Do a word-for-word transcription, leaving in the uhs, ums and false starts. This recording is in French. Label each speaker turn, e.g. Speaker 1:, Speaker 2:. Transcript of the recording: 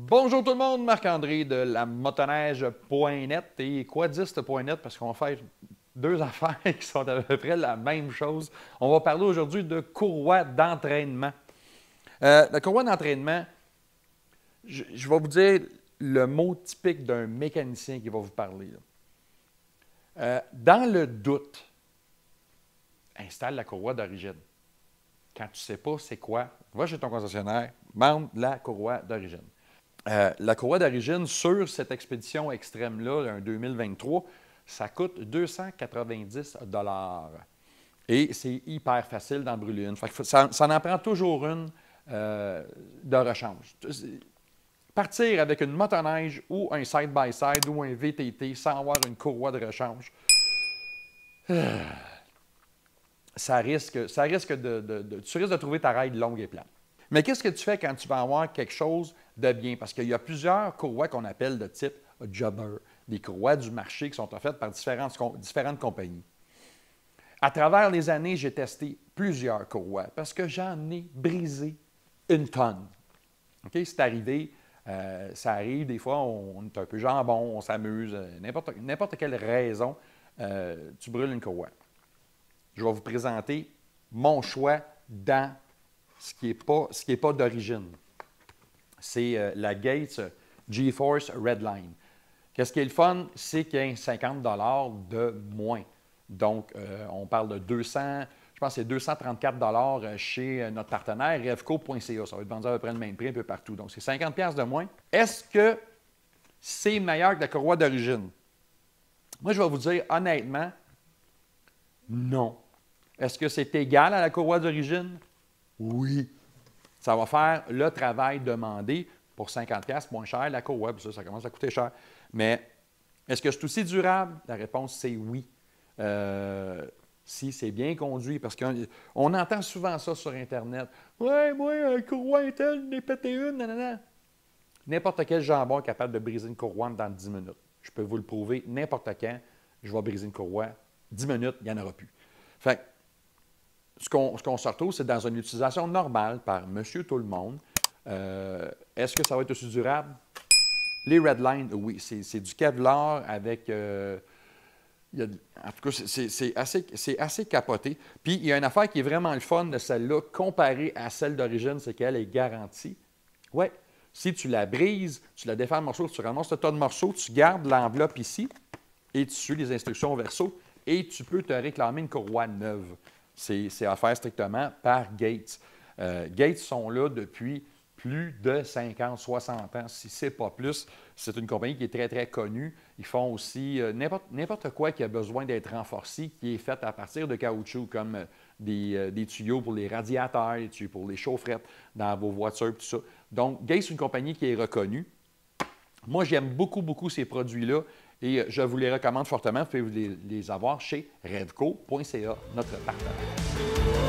Speaker 1: Bonjour tout le monde, Marc-André de la motoneige point net et quadiste point net parce qu'on va faire deux affaires qui sont à peu près la même chose. On va parler aujourd'hui de courroie d'entraînement. Euh, la courroie d'entraînement, je, je vais vous dire le mot typique d'un mécanicien qui va vous parler. Euh, dans le doute, installe la courroie d'origine. Quand tu ne sais pas c'est quoi, va chez ton concessionnaire, demande la courroie d'origine. Euh, la courroie d'origine sur cette expédition extrême-là, un deux mille vingt-trois, ça coûte deux cent quatre-vingt-dix dollars. Et c'est hyper facile d'en brûler une. Fait que ça, ça en prend toujours une euh, de rechange. Partir avec une motoneige ou un side-by-side ou un V T T sans avoir une courroie de rechange, ça risque, ça risque de, de, de, tu risques de trouver ta ride longue et plate. Mais qu'est-ce que tu fais quand tu vas avoir quelque chose de bien? Parce qu'il y a plusieurs courroies qu'on appelle de type jobber, des courroies du marché qui sont offertes par différentes, différentes compagnies. À travers les années, j'ai testé plusieurs courroies parce que j'en ai brisé une tonne. Okay? C'est arrivé, euh, ça arrive, des fois, on, on est un peu jambon, on s'amuse, n'importe, n'importe quelle raison, euh, tu brûles une courroie. Je vais vous présenter mon choix dans ce qui n'est pas, ce qui est pas d'origine. C'est euh, la Gates GeForce Redline. Qu'est-ce qui est le fun? C'est qu'il y a cinquante dollars de moins. Donc, euh, on parle de deux cents, je pense que c'est deux cent trente-quatre dollars chez notre partenaire, revco point c a. Ça va être vendu à peu près le même prix un peu partout. Donc, c'est cinquante dollars de moins. Est-ce que c'est meilleur que la courroie d'origine? Moi, je vais vous dire honnêtement, non. Est-ce que c'est égal à la courroie d'origine? Oui. Ça va faire le travail demandé pour cinquante dollars, moins cher la courroie, puis ça, ça commence à coûter cher. Mais est-ce que c'est aussi durable? La réponse, c'est oui. Euh, si c'est bien conduit, parce qu'on on entend souvent ça sur Internet. « Ouais, moi, un courroie Intel, j'en ai pété une, nanana. » N'importe quel jambon est capable de briser une courroie dans dix minutes. Je peux vous le prouver, n'importe quand, je vais briser une courroie. dix minutes, il n'y en aura plus. Fait que, ce qu'on, ce qu'on se retrouve, c'est dans une utilisation normale par monsieur tout le monde. Euh, est-ce que ça va être aussi durable? Les Redline, oui, c'est, c'est du Kevlar avec... Euh, il y a, en tout cas, c'est, c'est, assez, c'est assez capoté. Puis, il y a une affaire qui est vraiment le fun de celle-là, comparée à celle d'origine, c'est qu'elle est garantie. Oui, si tu la brises, tu la défais en morceaux, tu ramasses le tas de morceaux, tu gardes l'enveloppe ici et tu suis les instructions au verso et tu peux te réclamer une courroie neuve. C'est, c'est offert strictement par Gates. Euh, Gates sont là depuis plus de cinquante, soixante ans, si ce n'est pas plus. C'est une compagnie qui est très, très connue. Ils font aussi euh, n'importe, n'importe quoi qui a besoin d'être renforcé, qui est fait à partir de caoutchouc, comme euh, des, euh, des tuyaux pour les radiateurs, des tuyaux pour les chaufferettes dans vos voitures, tout ça. Donc, Gates, c'est une compagnie qui est reconnue. Moi, j'aime beaucoup, beaucoup ces produits-là et je vous les recommande fortement. Vous pouvez les, les avoir chez revco point c a, notre partenaire.